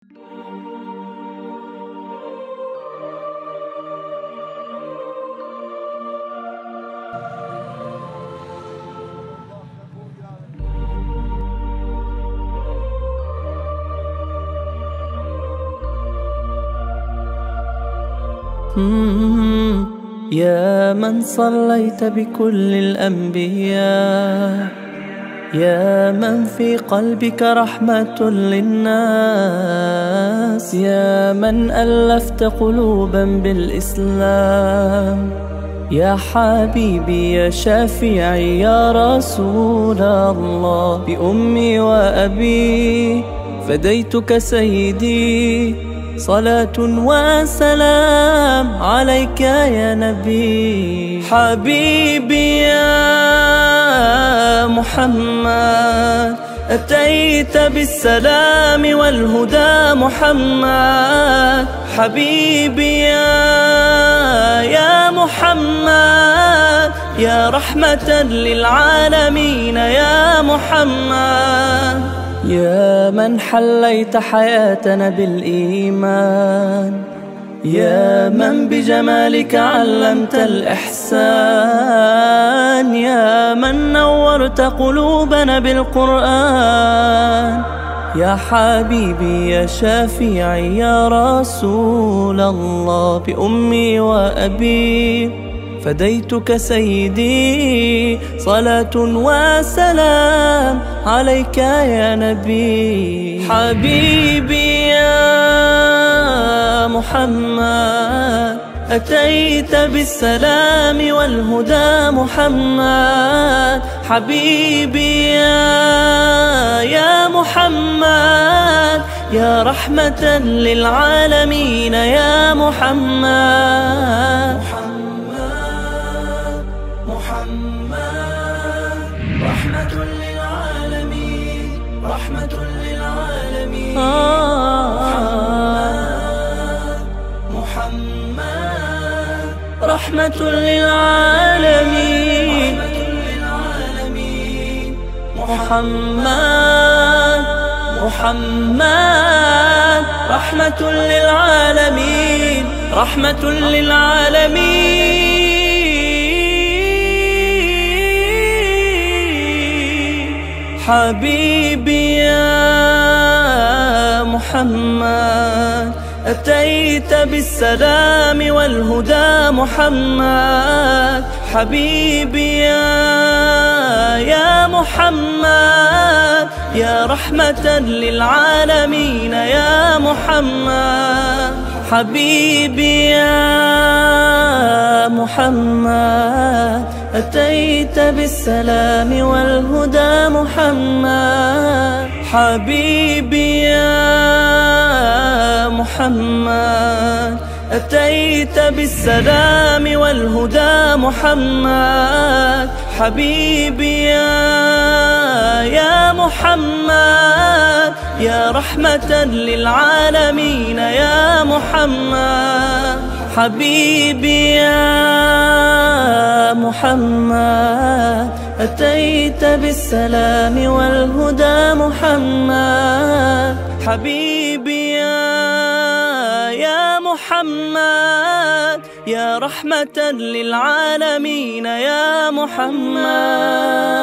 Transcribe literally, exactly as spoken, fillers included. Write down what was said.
يا من صليت بكل الأنبياء، يا من في قلبك رحمة للناس، يا من ألفت قلوبا بالإسلام، يا حبيبي يا شافعي يا رسول الله، بأمي وأبي فديتك سيدي، صلاة وسلام عليك يا نبي. حبيبي يا محمد أتيت بالسلام والهدى محمد، حبيبي يا يا محمد يا رحمة للعالمين يا محمد، يا من حليت حياتنا بالإيمان، يا من بجمالك علمت الإحسان، يا من نورت قلوبنا بالقرآن، يا حبيبي يا شافعي يا رسول الله، بأمي وأبي فديتك سيدي، صلاة وسلام عليك يا نبي. حبيبي يا محمد أتيت بالسلام والهدى محمد، حبيبي يا يا محمد يا رحمة للعالمين يا محمد. رحمة للعالمين رحمة للعالمين محمد رحمة للعالمين محمد محمد رحمة للعالمين رحمة للعالمين. حبيبي يا محمد أتيت بالسلام والهدى محمد، حبيبي يا يا محمد يا رحمة للعالمين يا محمد، حبيبي يا محمد أتيت بالسلام والهدى محمد، حبيبي يا محمد أتيت بالسلام والهدى محمد، حبيبي يا يا محمد يا رحمة للعالمين يا محمد، حبيبي يا محمد أتيت بالسلام والهدى محمد، حبيبي يا يا محمد يا رحمة للعالمين يا محمد.